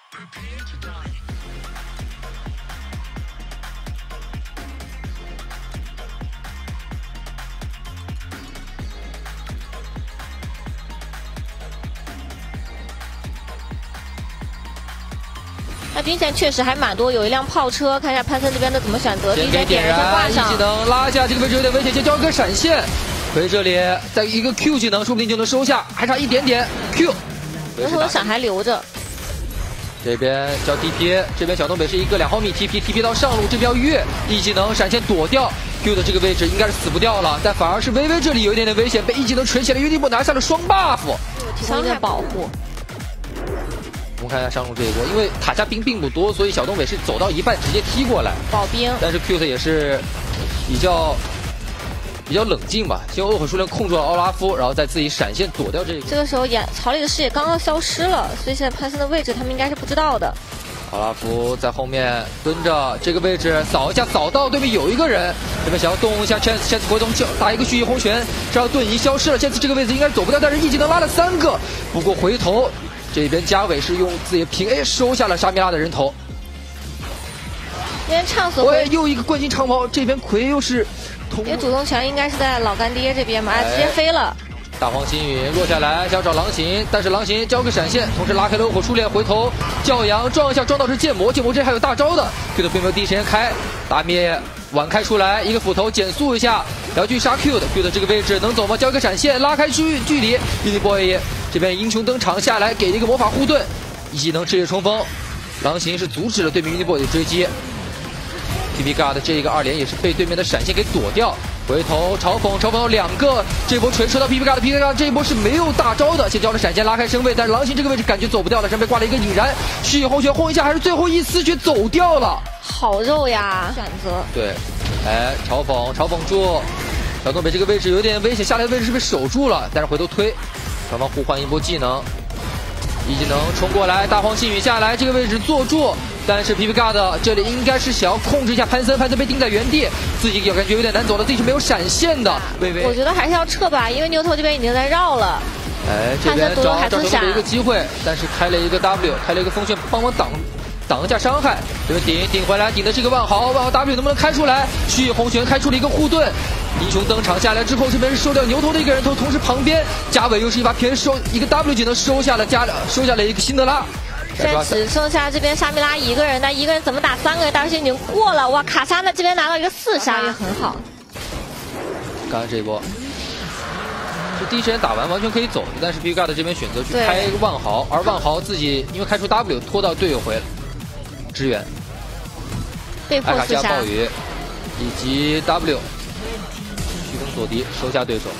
那兵线确实还蛮多，有一辆炮车，看一下潘森这边的怎么选择。 先给点燃，一技能拉下这个位置有点危险，先交一个闪现。回这里再一个 Q 技能，说不定就能收下，还差一点点 Q。 然后闪还留着。 这边交 DP， 这边小东北是一个2毫米 TP 到上路，这边要越一技能闪现躲掉 Q 的这个位置应该是死不掉了，但反而是微微这里有一点点危险，被一技能锤起来，约定波拿下了双 buff， 提供一点保护。 我们看一下上路这一波，因为塔下兵并不多，所以小东北是走到一半直接踢过来保兵， 但是 Q 也是比较冷静吧，先用恶火数量控住了奥拉夫，然后再自己闪现躲掉这个。 这个时候曹丽的视野刚刚消失了，所以现在潘森的位置他们应该是不知道的。 奥拉夫在后面蹲着，这个位置扫一下，扫到对面有一个人，这边想要动一下 Chance 回头打一个蓄意轰拳，这样盾已消失了。Chance 这个位置应该是走不掉，但是一技能拉了3个，不过回头这边嘉伟是用自己的平 A 收下了沙米拉的人头。 这边畅所又一个冠军长矛，这边奎又是因为主动权应该是在老干爹这边嘛，直接飞了。 大黄星云落下来，想找狼行，但是狼行交个闪现，同时拉开了恶火初恋，回头教阳撞一下，撞到是剑魔，剑魔这还有大招的 ，Q 的并没有第一时间开，大灭晚开出来，一个斧头减速一下，要去杀 Q 的 ，Q 的这个位置能走吗？交一个闪现，拉开距离 ，Uniboy 这边英雄登场下来，给了一个魔法护盾，一技能赤血冲锋，狼行是阻止了对面 Uniboy 的追击。PP God 这一个2连也是被对面的闪现给躲掉，回头嘲讽2个，这波锤射到 PP God 这一波是没有大招的，先交了闪现拉开身位，但是狼行这个位置感觉走不掉了，身被挂了一个引燃，蓄意红拳轰一下，还是最后一丝血走掉了， 好肉呀，选择对，哎，嘲讽住小东北这个位置有点危险，下来的位置是被守住了，但是回头推，双方互换一波技能，一技能冲过来，大黄信宇下来这个位置坐住。但是 PP God 这里应该是想要控制一下潘森被定在原地，自己也感觉有点难走了，自己是没有闪现的。微微， 我觉得还是要撤吧，因为牛头这边已经在绕了。 哎，这边找小东北一个机会，但是开了一个 W， 开了一个风旋帮忙挡一下伤害。这边顶回来，顶的是一个万豪 W 能不能开出来？蓄意红拳开出了一个护盾。英雄登场下来之后，这边是收掉牛头的一个人头，同时旁边嘉伟又是一把偏收一个 W 技能收下了一个辛德拉。 现在只剩下这边沙米拉一个人，那一个人怎么打3个人？大师已经过了，哇！卡莎呢这边拿到一个4杀也很好。 刚刚这一波，就第一时间打完完全可以走的，但是 PP God 这边选择去开一个万豪，而万豪自己因为开出 W 拖到队友回来支援， 被迫4杀。 暴雨以及 W 虚风锁敌收下对手。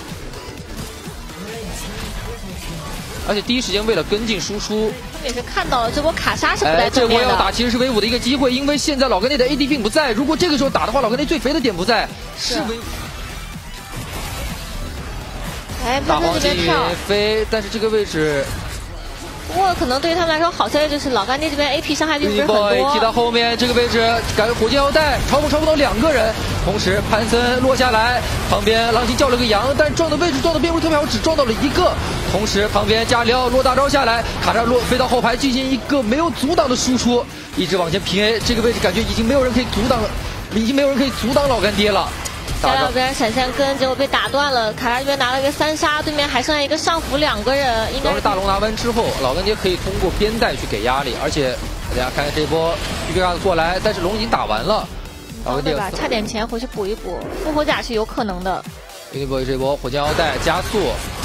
而且第一时间为了跟进输出， 他们也是看到了这波卡莎是不在正面的。 这波要打其实是威武的一个机会，因为现在老干爹的 AD 并不在。如果这个时候打的话，老干爹最肥的点不在，是威武。 哎， 大黄金鱼飞，但是这个位置。 不过可能对于他们来说，好消息就是老干爹这边 AP 伤害并不是很多。 踢到后面这个位置，感觉火箭腰带嘲讽到2个人，同时潘森落下来，旁边狼行叫了个羊，但撞的位置撞的并不是特别好，只撞到了1个。同时旁边加里奥落大招下来，卡扎飞到后排进行一个没有阻挡的输出，一直往前平 A， 这个位置感觉已经没有人可以阻挡老干爹了。 加里奥这边闪现跟，结果被打断了。卡莎这边拿了一个3杀，对面还剩下一个上辅2个人，应该是大龙拿完之后，老干爹可以通过边带去给压力，而且大家看看这波 PP God 过来，但是龙已经打完了，老干爹吧，差点钱回去补一补，复活甲是有可能的。 Uniboy 这波火箭腰带加速，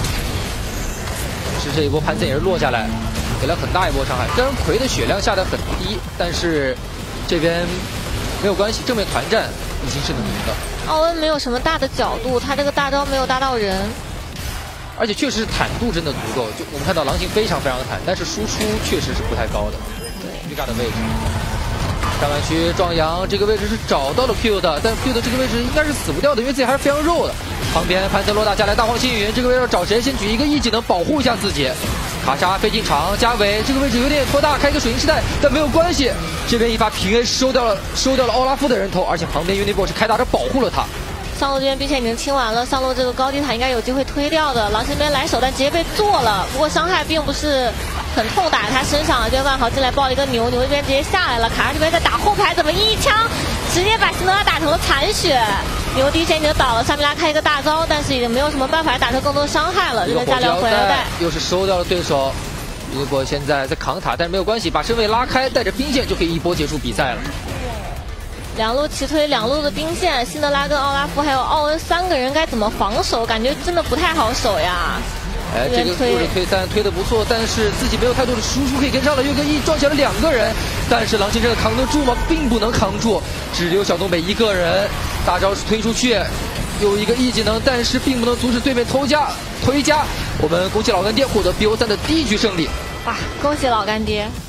是这一波潘森也是落下来，给了很大一波伤害。虽然奎的血量下得很低，但是这边没有关系，正面团战已经是能赢的。 奥恩没有什么大的角度，他这个大招没有搭到人， 而且确实坦度真的足够。就我们看到狼行非常的坦，但是输出确实是不太高的。 对 ，PP God 的位置，上半区壮阳这个位置是找到了 Q 的，但 Q 的这个位置应该是死不掉的，因为自己还是非常肉的。旁边潘森罗大下来，大黄星云这个位置找谁？先举一个一技能保护一下自己。卡莎飞进场，嘉伟这个位置有点拖大，开一个水晶时代，但没有关系。这边一发平 A 收掉了奥拉夫的人头，而且旁边 Uniboy 是开大招保护了他。 上路这边兵线已经清完了，上路这个高地塔应该有机会推掉的。狼行这边来手，但直接被做了，不过伤害并不是很痛打在他身上了。这边万豪进来抱了一个牛，牛这边直接下来了，卡莎这边在打后排，怎么一枪直接把辛德拉打成了残血？牛第一时间已经倒了，萨米拉开一个大招，但是已经没有什么办法打出更多伤害了。这边加料回来带， 又是收掉了对手。如果现在在扛塔，但是没有关系，把身位拉开，带着兵线就可以一波结束比赛了。 两路齐推，两路的兵线，辛德拉跟奥拉夫还有奥恩3个人该怎么防守？感觉真的不太好守呀。 哎，这个或者推3推的不错，但是自己没有太多的输出可以跟上了。又跟一撞起来了2个人，但是狼星真的扛得住吗？并不能扛住，只留小东北一个人。大招推出去，有一个 E 技能，但是并不能阻止对面推加。我们恭喜老干爹获得 BO3的第1局胜利。 哇，恭喜老干爹！